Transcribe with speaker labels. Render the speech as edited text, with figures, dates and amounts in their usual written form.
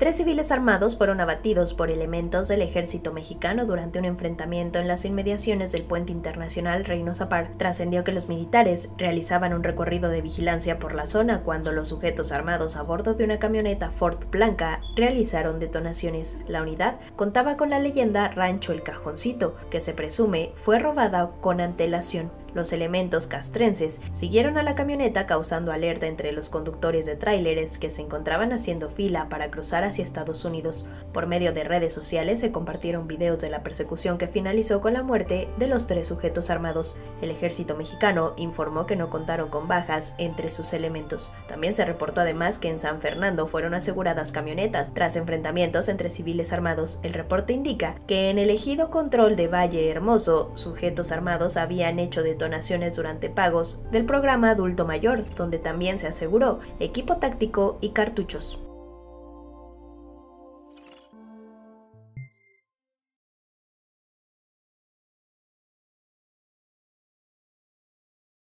Speaker 1: 3 civiles armados fueron abatidos por elementos del ejército mexicano durante un enfrentamiento en las inmediaciones del puente internacional Reynosa Park. Trascendió que los militares realizaban un recorrido de vigilancia por la zona cuando los sujetos armados a bordo de una camioneta Ford blanca realizaron detonaciones. La unidad contaba con la leyenda Rancho El Cajoncito, que se presume fue robada con antelación. Los elementos castrenses siguieron a la camioneta causando alerta entre los conductores de tráileres que se encontraban haciendo fila para cruzar hacia Estados Unidos. Por medio de redes sociales se compartieron videos de la persecución que finalizó con la muerte de los 3 sujetos armados. El ejército mexicano informó que no contaron con bajas entre sus elementos. También se reportó además que en San Fernando fueron aseguradas camionetas tras enfrentamientos entre civiles armados. El reporte indica que en el ejido Control de Valle Hermoso, sujetos armados habían hecho detonaciones durante pagos del programa Adulto Mayor, donde también se aseguró equipo táctico y cartuchos.